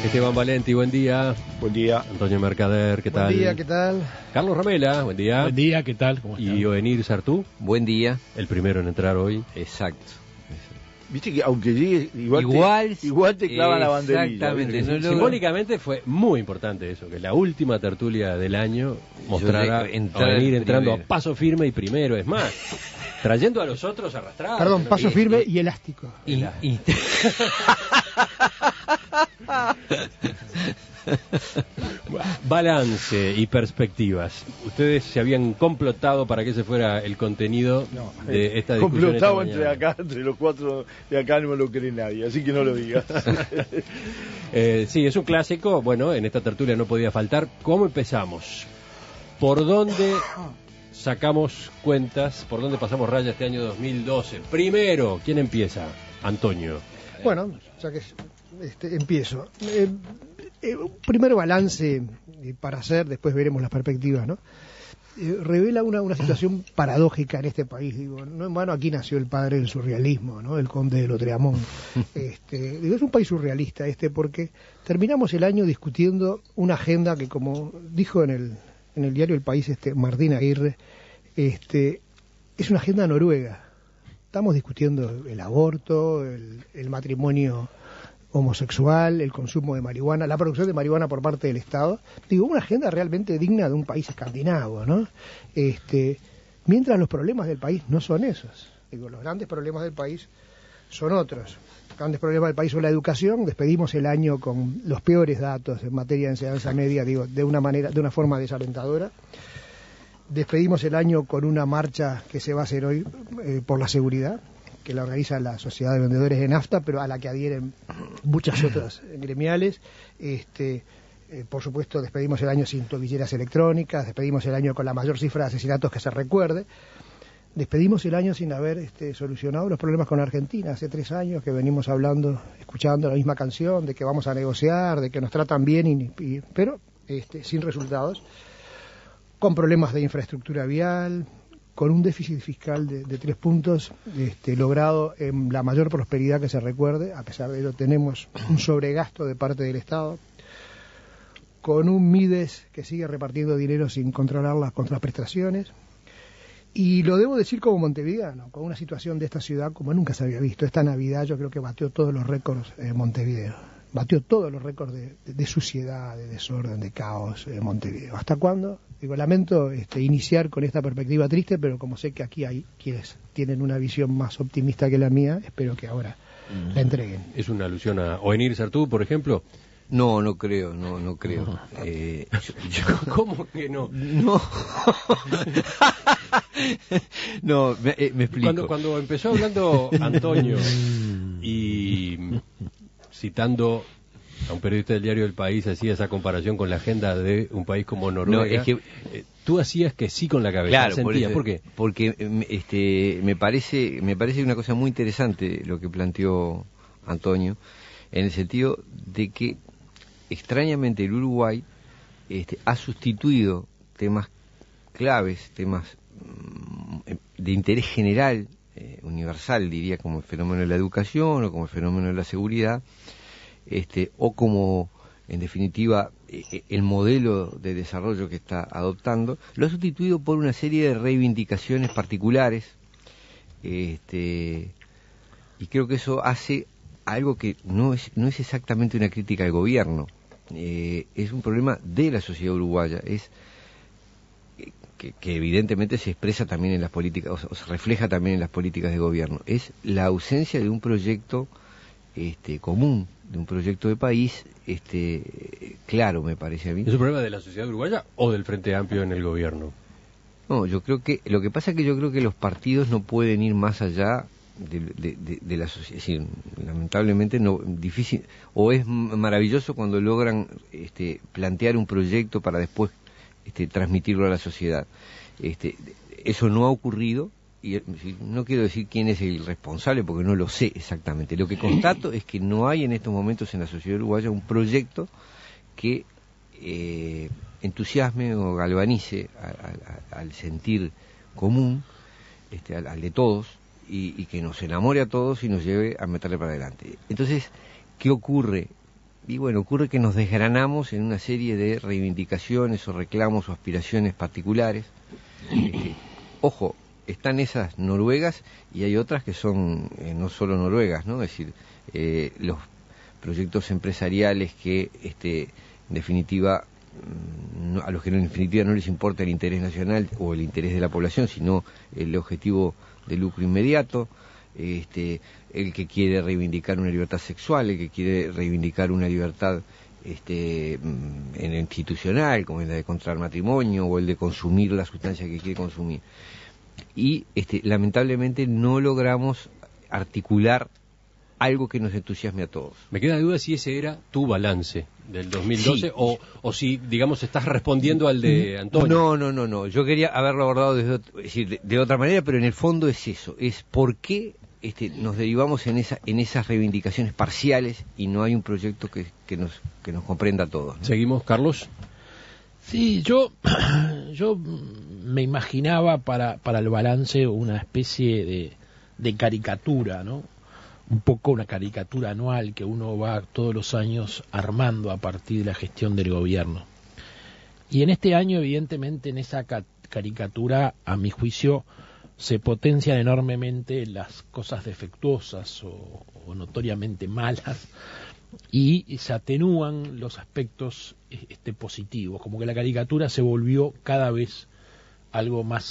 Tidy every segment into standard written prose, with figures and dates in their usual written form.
Esteban Valenti, buen día. Buen día. Antonio Mercader, ¿qué tal? Buen día, ¿qué tal? Carlos Ramela, buen día. Buen día, ¿qué tal? ¿Cómo están? Y Ovenir Sartú, Buen día. el primero en entrar hoy. Exacto. Viste que aunque llegue igual te clavan la banderilla. Exactamente. ¿Viste? Simbólicamente fue muy importante eso, que la última tertulia del año mostrara a Ovenir entrando a paso firme y primero, es más, trayendo a los otros arrastrados. Perdón, paso firme y elástico. Balance y perspectivas. ¿Ustedes se habían complotado para que ese fuera el contenido de esta discusión? Complotado entre los cuatro de acá no lo cree nadie, así que no lo digas. Sí, es un clásico. Bueno, en esta tertulia no podía faltar. ¿Cómo empezamos? ¿Por dónde sacamos cuentas? ¿Por dónde pasamos raya este año 2012? Primero, ¿quién empieza? Antonio. Bueno, ya que empiezo. Primero balance para hacer, después veremos las perspectivas, ¿no? Revela una situación paradójica en este país. Digo, no en vano aquí nació el padre del surrealismo, ¿no? El conde de Lautréamont. Digo, es un país surrealista porque terminamos el año discutiendo una agenda que, como dijo en el diario El País Martín Aguirre, es una agenda noruega. Estamos discutiendo el aborto, el matrimonio homosexual, el consumo de marihuana, la producción de marihuana por parte del Estado. Digo, una agenda realmente digna de un país escandinavo, ¿no? Mientras los problemas del país no son esos. Digo, los grandes problemas del país son otros. Los grandes problemas del país son la educación. Despedimos el año con los peores datos en materia de enseñanza media, digo, de una forma desalentadora. Despedimos el año con una marcha que se va a hacer hoy por la seguridad, que la organiza la Sociedad de Vendedores de Nafta, pero a la que adhieren muchas otras gremiales. Por supuesto, despedimos el año sin tobilleras electrónicas, despedimos el año con la mayor cifra de asesinatos que se recuerde, despedimos el año sin haber solucionado los problemas con Argentina. Hace 3 años que venimos escuchando la misma canción, de que vamos a negociar, de que nos tratan bien, pero sin resultados, con problemas de infraestructura vial, con un déficit fiscal de 3 puntos, logrado en la mayor prosperidad que se recuerde. A pesar de ello tenemos un sobregasto de parte del Estado, con un Mides que sigue repartiendo dinero sin controlar las contraprestaciones, y lo debo decir como montevideano, con una situación de esta ciudad como nunca se había visto. Esta Navidad yo creo que batió todos los récords en Montevideo, batió todos los récords de suciedad, de desorden, de caos en Montevideo. ¿Hasta cuándo? Digo, lamento iniciar con esta perspectiva triste, pero como sé que aquí hay quienes tienen una visión más optimista que la mía, espero que ahora la entreguen. ¿Es una alusión a Ovenir Sartú, por ejemplo? No creo. ¿Cómo que no? No, me explico. Cuando empezó hablando Antonio y citando a un periodista del diario El País, hacía esa comparación con la agenda de un país como Noruega. No, es que tú hacías que sí con la cabeza. Claro, Sentía, ¿por qué? Porque me parece una cosa muy interesante lo que planteó Antonio, en el sentido de que extrañamente el Uruguay ha sustituido temas claves, temas de interés general, universal, diría, como el fenómeno de la educación o como el fenómeno de la seguridad, o como, en definitiva, el modelo de desarrollo que está adoptando, lo ha sustituido por una serie de reivindicaciones particulares, y creo que eso hace algo que no es exactamente una crítica al gobierno, es un problema de la sociedad uruguaya, es que evidentemente se expresa también en las políticas, o se refleja también en las políticas de gobierno, es la ausencia de un proyecto común, de un proyecto de país claro, me parece a mí. ¿Es un problema de la sociedad uruguaya o del Frente Amplio en el gobierno? No, yo creo que lo que pasa es que yo creo que los partidos no pueden ir más allá de la sociedad. Es decir, lamentablemente no, difícil, o es maravilloso cuando logran plantear un proyecto para después transmitirlo a la sociedad. Eso no ha ocurrido. Y no quiero decir quién es el responsable porque no lo sé exactamente. Lo que constato es que no hay en estos momentos en la sociedad uruguaya un proyecto que entusiasme o galvanice al sentir común, al de todos, y que nos enamore a todos y nos lleve a meterle para adelante. Entonces, ¿qué ocurre? bueno, ocurre que nos desgranamos en una serie de reivindicaciones o reclamos o aspiraciones particulares. Ojo, están esas noruegas y hay otras que son no solo noruegas, ¿no? Es decir, los proyectos empresariales que, en definitiva, a los que en definitiva no les importa el interés nacional o el interés de la población, sino el objetivo de lucro inmediato. El que quiere reivindicar una libertad sexual, el que quiere reivindicar una libertad en institucional, como es la de contraer matrimonio o el de consumir la sustancia que quiere consumir. Y lamentablemente no logramos articular algo que nos entusiasme a todos. Me queda duda si ese era tu balance del 2012 sí. o si, digamos, estás respondiendo al de Antonio. No. Yo quería haberlo abordado de otra manera, pero en el fondo es eso, es por qué nos derivamos en esas reivindicaciones parciales y no hay un proyecto que nos comprenda a todos, ¿no? ¿Seguimos, Carlos? Sí, yo me imaginaba para el balance una especie de caricatura, ¿no? Un poco una caricatura anual que uno va todos los años armando a partir de la gestión del gobierno. Y en este año, evidentemente, en esa caricatura, a mi juicio, se potencian enormemente las cosas defectuosas o notoriamente malas y se atenúan los aspectos positivos, como que la caricatura se volvió cada vez algo más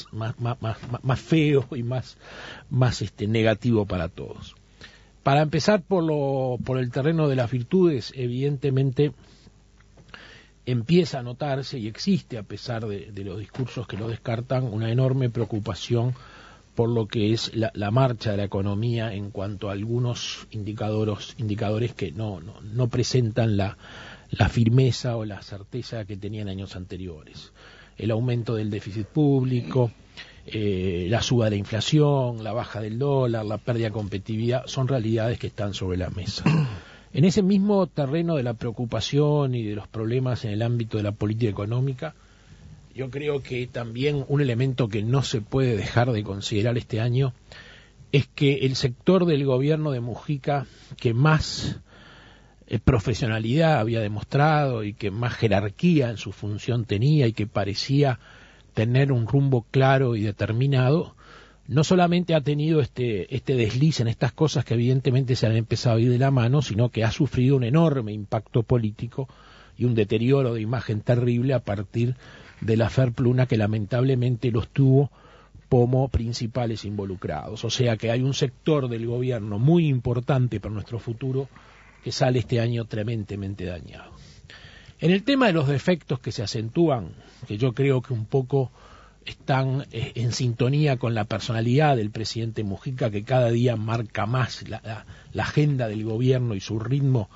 feo y más negativo para todos. Para empezar por el terreno de las virtudes, evidentemente empieza a notarse y existe, a pesar de los discursos que lo descartan, una enorme preocupación por lo que es la marcha de la economía en cuanto a algunos indicadores que no presentan la firmeza o la certeza que tenían años anteriores. El aumento del déficit público, la suba de la inflación, la baja del dólar, la pérdida de competitividad, son realidades que están sobre la mesa. En ese mismo terreno de la preocupación y de los problemas en el ámbito de la política económica, yo creo que también un elemento que no se puede dejar de considerar este año es que el sector del gobierno de Mujica que más profesionalidad había demostrado y que más jerarquía en su función tenía y que parecía tener un rumbo claro y determinado, no solamente ha tenido este desliz en estas cosas que evidentemente se han empezado a ir de la mano, sino que ha sufrido un enorme impacto político y un deterioro de imagen terrible a partir de la Fer Pluna, que lamentablemente los tuvo como principales involucrados. O sea que hay un sector del gobierno muy importante para nuestro futuro que sale este año tremendamente dañado. En el tema de los defectos que se acentúan, que yo creo que un poco están en sintonía con la personalidad del presidente Mujica, que cada día marca más la agenda del gobierno y su ritmo,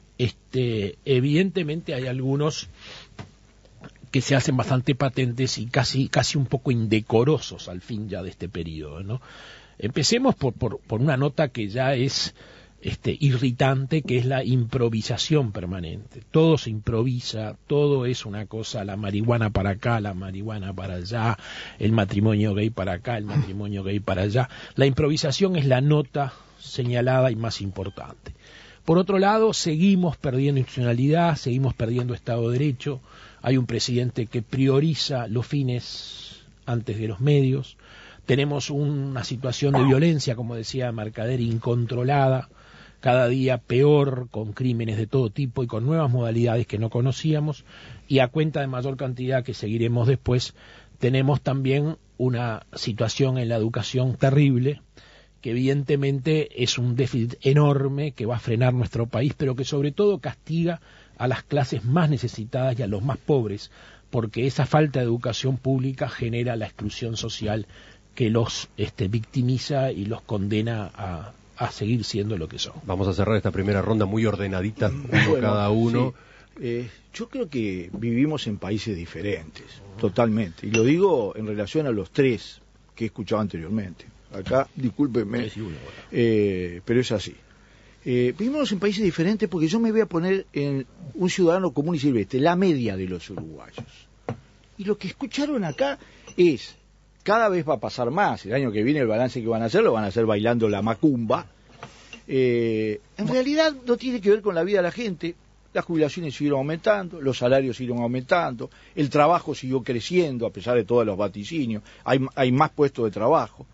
evidentemente hay algunos que se hacen bastante patentes y casi un poco indecorosos al fin ya de este periodo, ¿no? Empecemos por una nota que ya es irritante, que es la improvisación permanente. Todo se improvisa, todo es una cosa, la marihuana para acá, la marihuana para allá, el matrimonio gay para acá, el matrimonio gay para allá. La improvisación es la nota señalada y más importante. Por otro lado, seguimos perdiendo institucionalidad, seguimos perdiendo Estado de Derecho. Hay un presidente que prioriza los fines antes de los medios. Tenemos una situación de violencia, como decía Mercader, incontrolada, cada día peor, con crímenes de todo tipo y con nuevas modalidades que no conocíamos. Y a cuenta de mayor cantidad que seguiremos después, tenemos también una situación en la educación terrible, que evidentemente es un déficit enorme que va a frenar nuestro país, pero que sobre todo castiga a las clases más necesitadas y a los más pobres, porque esa falta de educación pública genera la exclusión social que los victimiza y los condena a seguir siendo lo que son. Vamos a cerrar esta primera ronda muy ordenadita, cada uno. Sí. Yo creo que vivimos en países diferentes, totalmente, y lo digo en relación a los tres que he escuchado anteriormente. Acá, discúlpenme, pero es así. Vivimos en países diferentes porque yo me voy a poner en un ciudadano común y silvestre, la media de los uruguayos. Y lo que escucharon acá es, cada vez va a pasar más, el año que viene el balance que van a hacer, lo van a hacer bailando la macumba. En realidad no tiene que ver con la vida de la gente, las jubilaciones siguieron aumentando, los salarios siguieron aumentando, el trabajo siguió creciendo a pesar de todos los vaticinios, hay más puestos de trabajo.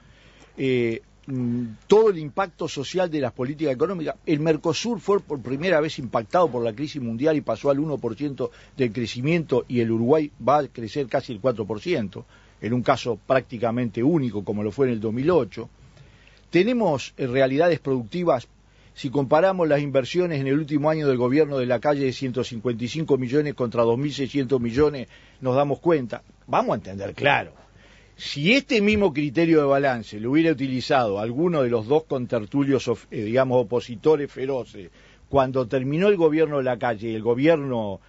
Todo el impacto social de las políticas económicas. El Mercosur fue por primera vez impactado por la crisis mundial y pasó al 1% del crecimiento, y el Uruguay va a crecer casi el 4%, en un caso prácticamente único como lo fue en el 2008. Tenemos realidades productivas. Si comparamos las inversiones en el último año del gobierno de Lacalle de 155 millones contra 2.600 millones, nos damos cuenta. Vamos a entender claro. Si este mismo criterio de balance lo hubiera utilizado alguno de los dos contertulios, digamos, opositores feroces, cuando terminó el gobierno de Lacalle y el gobierno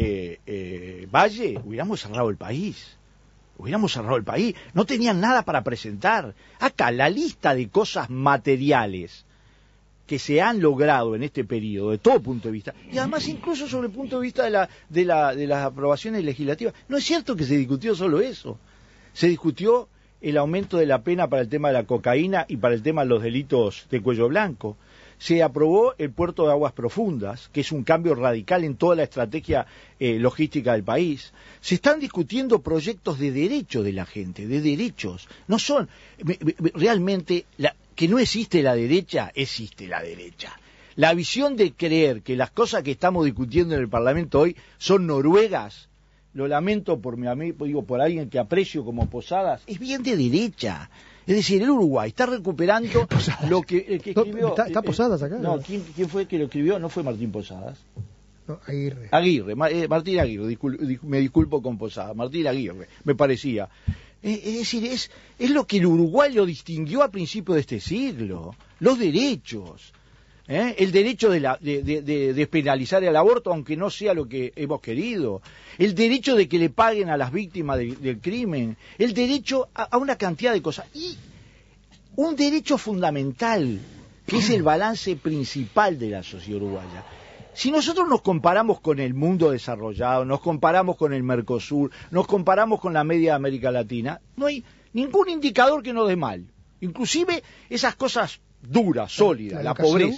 Valle, hubiéramos cerrado el país. No tenían nada para presentar. Acá la lista de cosas materiales que se han logrado en este periodo, de todo punto de vista, y además incluso sobre el punto de vista de las aprobaciones legislativas, no es cierto que se discutió solo eso. Se discutió el aumento de la pena para el tema de la cocaína y para el tema de los delitos de cuello blanco. Se aprobó el puerto de aguas profundas, que es un cambio radical en toda la estrategia logística del país. Se están discutiendo proyectos de derecho de la gente, de derechos. No son realmente que no existe la derecha, existe la derecha. La visión de creer que las cosas que estamos discutiendo en el Parlamento hoy son noruegas, lo lamento por mi amigo, digo, por alguien que aprecio como Posadas, es bien de derecha. Es decir, el Uruguay está recuperando lo que, el que escribió... ¿Está Posadas acá? No, ¿quién fue el que lo escribió? No fue Martín Posadas. No, Aguirre. Martín Aguirre, me disculpo con Posadas, Martín Aguirre, me parecía. Es decir, es lo que el Uruguay lo distinguió a principios de este siglo, los derechos. El derecho de despenalizar el aborto, aunque no sea lo que hemos querido, el derecho de que le paguen a las víctimas del crimen, el derecho a una cantidad de cosas, y un derecho fundamental, que es el balance principal de la sociedad uruguaya. Si nosotros nos comparamos con el mundo desarrollado, nos comparamos con el Mercosur, nos comparamos con la media de América Latina, no hay ningún indicador que nos dé mal, inclusive esas cosas dura, sólida, la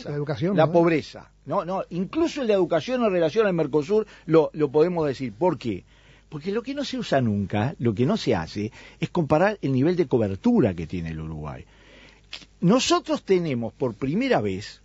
pobreza. No, incluso en la educación en relación al Mercosur lo podemos decir. ¿Por qué? Porque lo que no se usa nunca, lo que no se hace, es comparar el nivel de cobertura que tiene el Uruguay. Nosotros tenemos por primera vez,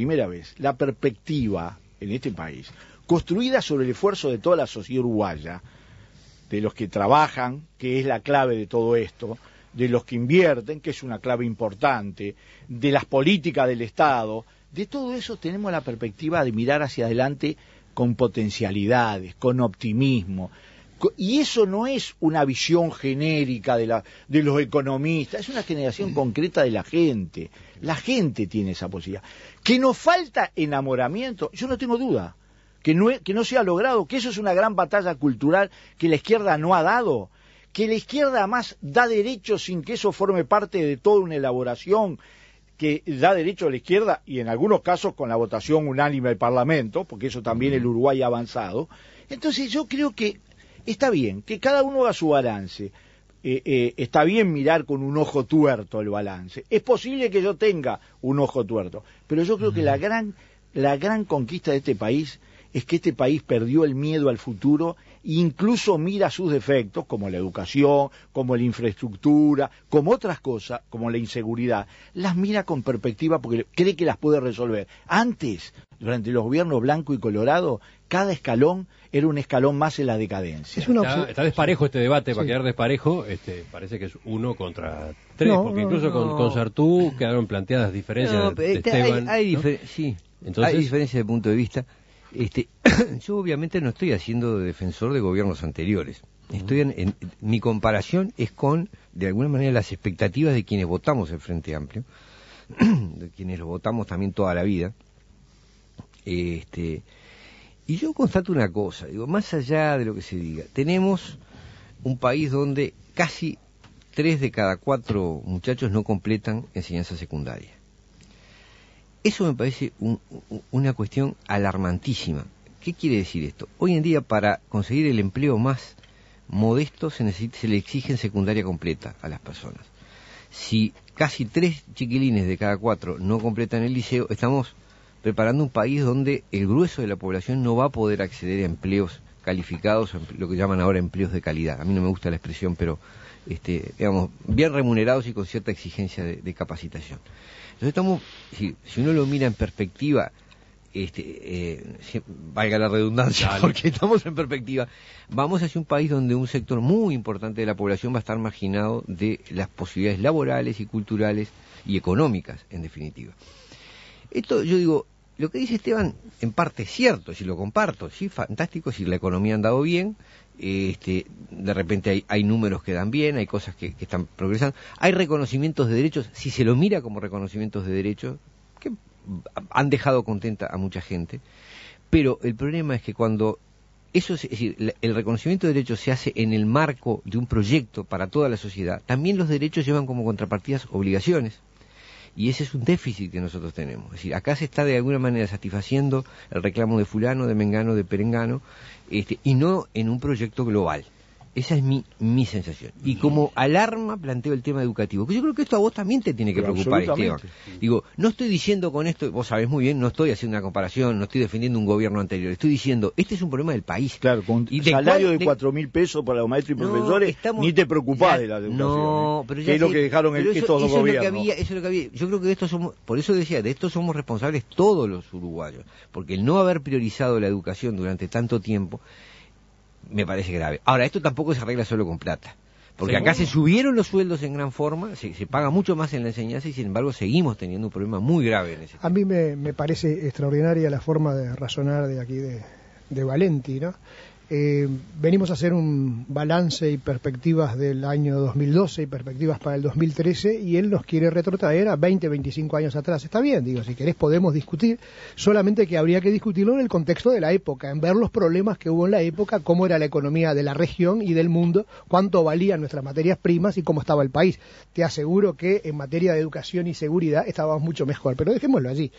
la perspectiva en este país, construida sobre el esfuerzo de toda la sociedad uruguaya, de los que trabajan, que es la clave de todo esto, de los que invierten, que es una clave importante, de las políticas del Estado, de todo eso tenemos la perspectiva de mirar hacia adelante con potencialidades, con optimismo. Y eso no es una visión genérica de los economistas, es una generación concreta de la gente. La gente tiene esa posibilidad. Que nos falta enamoramiento, yo no tengo duda, que no se ha logrado, que eso es una gran batalla cultural que la izquierda no ha dado, que la izquierda además da derecho sin que eso forme parte de toda una elaboración que da derecho a la izquierda, y en algunos casos con la votación unánime del Parlamento, porque eso también el Uruguay ha avanzado. Entonces yo creo que está bien, que cada uno haga su balance. Está bien mirar con un ojo tuerto el balance. Es posible que yo tenga un ojo tuerto, pero yo creo que la gran conquista de este país es que este país perdió el miedo al futuro e incluso mira sus defectos, como la educación, como la infraestructura, como otras cosas, como la inseguridad, las mira con perspectiva porque cree que las puede resolver. Antes, durante los gobiernos blanco y colorado, cada escalón era un escalón más en la decadencia. Está desparejo este debate, para quedar desparejo, parece que es 1 contra 3, porque incluso con Sartú quedaron planteadas diferencias de Esteban. Hay diferencias de punto de vista. Yo obviamente no estoy haciendo de defensor de gobiernos anteriores. Mi comparación es con, de alguna manera, las expectativas de quienes votamos el Frente Amplio, de quienes lo votamos también toda la vida. Y yo constato una cosa, digo, más allá de lo que se diga, tenemos un país donde casi 3 de cada 4 muchachos no completan enseñanza secundaria. Eso me parece una cuestión alarmantísima. ¿Qué quiere decir esto? Hoy en día, para conseguir el empleo más modesto, se le exigen secundaria completa a las personas. Si casi 3 chiquilines de cada 4 no completan el liceo, estamos preparando un país donde el grueso de la población no va a poder acceder a empleos calificados, lo que llaman ahora empleos de calidad. A mí no me gusta la expresión, pero digamos, bien remunerados y con cierta exigencia de capacitación. Entonces estamos, si uno lo mira en perspectiva, valga la redundancia, porque estamos en perspectiva, vamos hacia un país donde un sector muy importante de la población va a estar marginado de las posibilidades laborales y culturales y económicas, en definitiva. Esto, yo digo, lo que dice Esteban, en parte es cierto, si lo comparto, sí, fantástico, si la economía ha andado bien, de repente hay números que dan bien, hay cosas que están progresando, hay reconocimientos de derechos, si se lo mira como reconocimientos de derechos, que han dejado contenta a mucha gente, pero el problema es que cuando eso, es decir, el reconocimiento de derechos se hace en el marco de un proyecto para toda la sociedad, también los derechos llevan como contrapartidas obligaciones. Y ese es un déficit que nosotros tenemos. Es decir, acá se está de alguna manera satisfaciendo el reclamo de fulano, de mengano, de perengano, y no en un proyecto global. Esa es mi sensación. Y como alarma planteo el tema educativo, que yo creo que esto a vos también te tiene que preocupar, Esteban. Digo, no estoy diciendo con esto, vos sabés muy bien, no estoy haciendo una comparación, no estoy defendiendo un gobierno anterior, estoy diciendo, este es un problema del país. Claro, con salario de 4.000 pesos para los maestros y profesores, ni te preocupás de la educación. No, pero que es lo que dejaron estos dos gobiernos. Eso es lo que había. Yo creo que de esto somos, por eso decía, de esto somos responsables todos los uruguayos, porque el no haber priorizado la educación durante tanto tiempo me parece grave. Ahora, esto tampoco se arregla solo con plata, porque acá se subieron los sueldos en gran forma, se paga mucho más en la enseñanza y sin embargo seguimos teniendo un problema muy grave en ese tema. A mí me parece extraordinaria la forma de razonar de aquí de Valenti, ¿no? Venimos a hacer un balance y perspectivas del año 2012 y perspectivas para el 2013 y él nos quiere retrotraer a 20, 25 años atrás. Está bien, digo, si querés podemos discutir, solamente que habría que discutirlo en el contexto de la época, en ver los problemas que hubo en la época, cómo era la economía de la región y del mundo, cuánto valían nuestras materias primas y cómo estaba el país. Te aseguro que en materia de educación y seguridad estábamos mucho mejor, pero dejémoslo allí.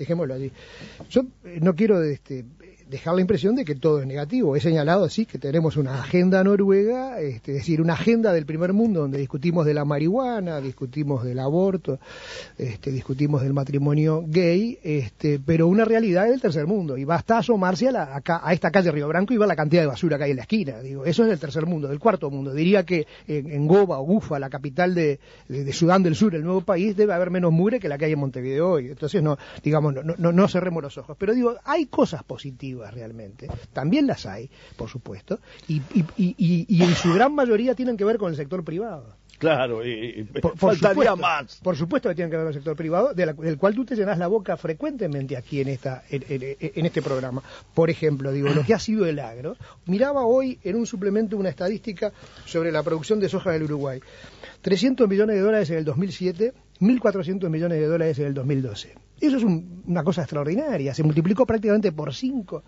Yo no quiero dejar la impresión de que todo es negativo. He señalado así que tenemos una agenda noruega, es decir, una agenda del primer mundo donde discutimos de la marihuana, discutimos del aborto, discutimos del matrimonio gay, pero una realidad del tercer mundo. Y basta asomarse a esta calle Río Branco y ver la cantidad de basura que hay en la esquina. Digo, eso es del tercer mundo, del cuarto mundo. Diría que en Goba o Gufa, la capital de Sudán del Sur, el nuevo país, debe haber menos mugre que la que hay en Montevideo hoy. Entonces no cerremos los ojos. Pero digo, hay cosas positivas realmente, también las hay, por supuesto, y en su gran mayoría tienen que ver con el sector privado. Claro, faltaría más. Por supuesto que tienen que ver con el sector privado, del cual tú te llenas la boca frecuentemente aquí en este programa. Por ejemplo, digo, lo que ha sido el agro. Miraba hoy en un suplemento una estadística sobre la producción de soja del Uruguay. $300 millones en el 2007, $1.400 millones en el 2012. Eso es una cosa extraordinaria. Se multiplicó prácticamente por 5.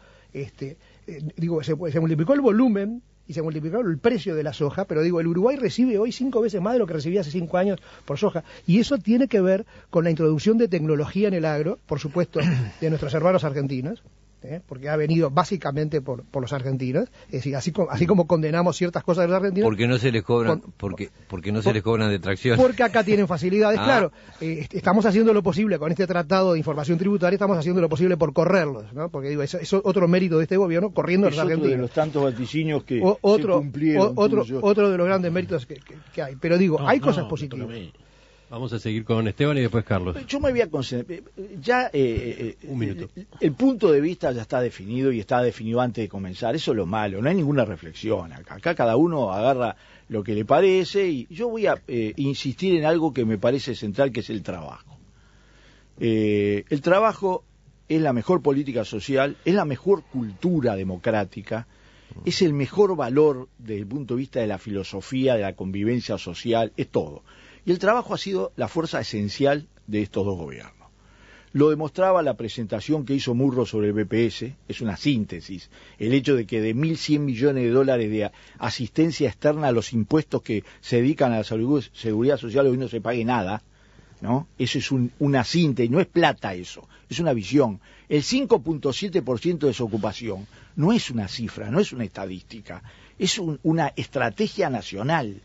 Se multiplicó el volumen y se multiplicó el precio de la soja, pero digo, el Uruguay recibe hoy 5 veces más de lo que recibía hace 5 años por soja. Y eso tiene que ver con la introducción de tecnología en el agro, por supuesto, de nuestros hermanos argentinos. Porque ha venido básicamente por los argentinos, es decir, así como condenamos ciertas cosas de los argentinos. ¿Por qué no se les cobran? Porque no se les cobran detracción. Porque acá tienen facilidades, claro. Estamos haciendo lo posible con este tratado de información tributaria, estamos haciendo lo posible por correrlos, ¿no? Porque digo, eso es otro mérito de este gobierno, corriendo a los argentinos. Otro de los tantos vaticinios que se cumplieron. Otro de los grandes méritos que hay. Pero digo, hay cosas positivas. Vamos a seguir con Esteban y después Carlos. Yo me voy a concentrar. Ya un minuto. El punto de vista ya está definido y está definido antes de comenzar. Eso es lo malo. No hay ninguna reflexión acá. Acá cada uno agarra lo que le parece y yo voy a insistir en algo que me parece central, que es el trabajo. El trabajo es la mejor política social, es la mejor cultura democrática, es el mejor valor desde el punto de vista de la filosofía, de la convivencia social, es todo. Y el trabajo ha sido la fuerza esencial de estos dos gobiernos. Lo demostraba la presentación que hizo Murro sobre el BPS, es una síntesis. El hecho de que de $1.100 millones de asistencia externa a los impuestos que se dedican a la seguridad social hoy no se pague nada, ¿no? Eso es una síntesis, no es plata eso, es una visión. El 5.7% de desocupación no es una cifra, no es una estadística, es una estrategia nacional.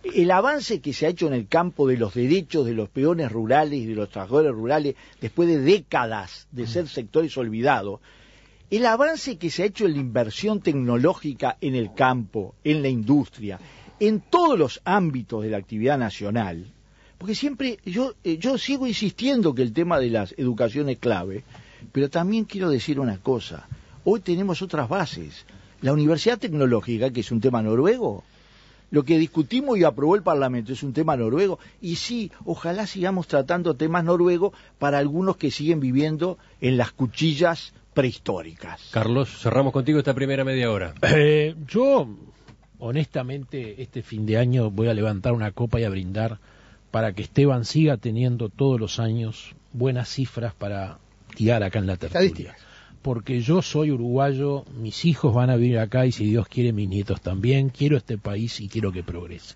El avance que se ha hecho en el campo de los derechos de los peones rurales y de los trabajadores rurales, después de décadas de ser sectores olvidados, el avance que se ha hecho en la inversión tecnológica en el campo, en la industria, en todos los ámbitos de la actividad nacional, porque siempre yo sigo insistiendo que el tema de la educación es clave, pero también quiero decir una cosa, hoy tenemos otras bases. La Universidad Tecnológica, que es un tema noruego, lo que discutimos y aprobó el Parlamento es un tema noruego, y sí, ojalá sigamos tratando temas noruegos para algunos que siguen viviendo en las cuchillas prehistóricas. Carlos, cerramos contigo esta primera media hora. Yo, honestamente, este fin de año voy a levantar una copa y a brindar para que Esteban siga teniendo todos los años buenas cifras para tirar acá en la tertulia. Porque yo soy uruguayo, mis hijos van a vivir acá y si Dios quiere mis nietos también, quiero este país y quiero que progrese.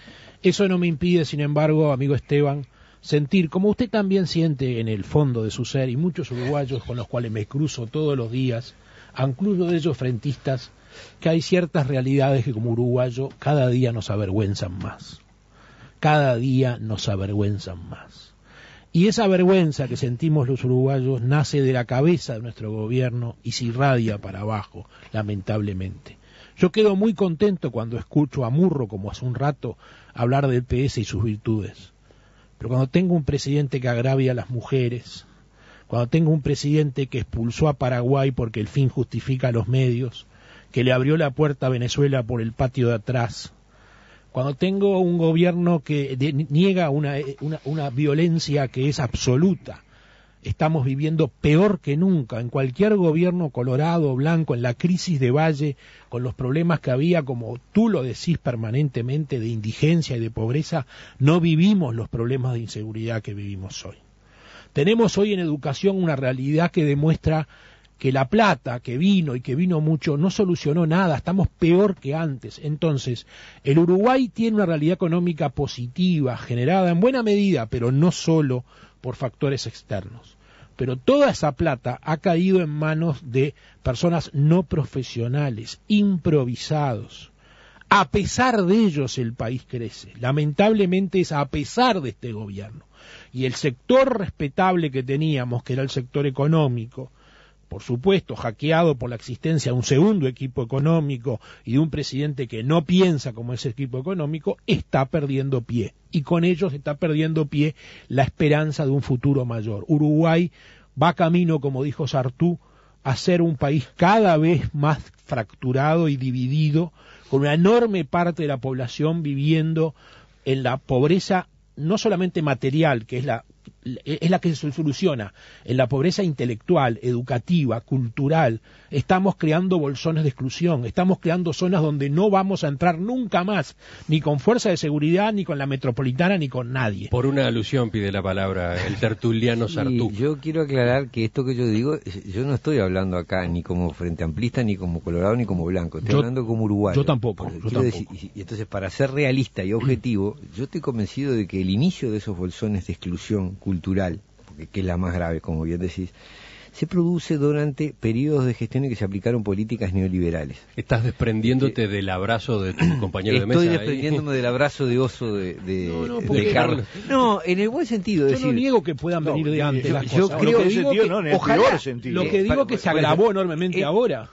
Eso no me impide, sin embargo, amigo Esteban, sentir, como usted también siente en el fondo de su ser, y muchos uruguayos con los cuales me cruzo todos los días, incluso de ellos frentistas, que hay ciertas realidades que como uruguayo cada día nos avergüenzan más. Cada día nos avergüenzan más. Y esa vergüenza que sentimos los uruguayos nace de la cabeza de nuestro gobierno y se irradia para abajo, lamentablemente. Yo quedo muy contento cuando escucho a Murro, como hace un rato, hablar del PS y sus virtudes. Pero cuando tengo un presidente que agravia a las mujeres, cuando tengo un presidente que expulsó a Paraguay porque el fin justifica los medios, que le abrió la puerta a Venezuela por el patio de atrás, cuando tengo un gobierno que niega una violencia que es absoluta, estamos viviendo peor que nunca. En cualquier gobierno colorado, blanco, en la crisis de Valle, con los problemas que había, como tú lo decís permanentemente, de indigencia y de pobreza, no vivimos los problemas de inseguridad que vivimos hoy. Tenemos hoy en educación una realidad que demuestra que la plata que vino y que vino mucho no solucionó nada, estamos peor que antes. Entonces, el Uruguay tiene una realidad económica positiva, generada en buena medida, pero no solo por factores externos. Pero toda esa plata ha caído en manos de personas no profesionales, improvisados. A pesar de ellos el país crece. Lamentablemente es a pesar de este gobierno. Y el sector respetable que teníamos, que era el sector económico, por supuesto, hackeado por la existencia de un segundo equipo económico y de un presidente que no piensa como ese equipo económico, está perdiendo pie. Y con ellos está perdiendo pie la esperanza de un futuro mayor. Uruguay va camino, como dijo Sartú, a ser un país cada vez más fracturado y dividido, con una enorme parte de la población viviendo en la pobreza, no solamente material, que es la que se soluciona, en la pobreza intelectual, educativa, cultural. Estamos creando bolsones de exclusión, estamos creando zonas donde no vamos a entrar nunca más, ni con fuerza de seguridad, ni con la metropolitana, ni con nadie. Por una alusión pide la palabra el tertuliano Sartú. Yo quiero aclarar que esto que yo digo, yo no estoy hablando acá ni como frente amplista, ni como colorado, ni como blanco, estoy hablando como uruguayo. Yo tampoco. Decir, y entonces, para ser realista y objetivo, yo estoy convencido de que el inicio de esos bolsones de exclusión cultural, porque que es la más grave, como bien decís, se produce durante periodos de gestión en que se aplicaron políticas neoliberales. ¿Estás desprendiéndote del abrazo de tu compañero de mesa? Estoy desprendiéndome del abrazo de oso de Carlos. No, en el buen sentido. Yo no niego que puedan venir de antes las yo cosas. creo Lo que digo que no, en el peor sentido. Lo que digo que se agravó enormemente ahora.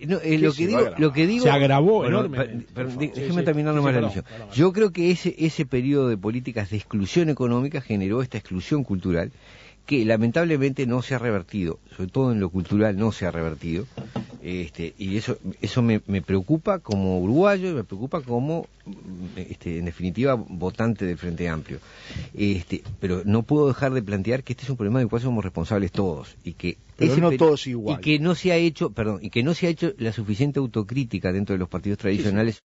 Lo que digo se agravó enormemente. Déjeme terminar nomás la alusión. Yo creo que ese periodo de políticas de exclusión económica generó esta exclusión cultural que lamentablemente no se ha revertido, sobre todo en lo cultural no se ha revertido, y eso me preocupa como uruguayo, y me preocupa como, en definitiva, votante del Frente Amplio. Pero no puedo dejar de plantear que este es un problema del cual somos responsables todos, y que todos igual. Y que no se ha hecho la suficiente autocrítica dentro de los partidos tradicionales.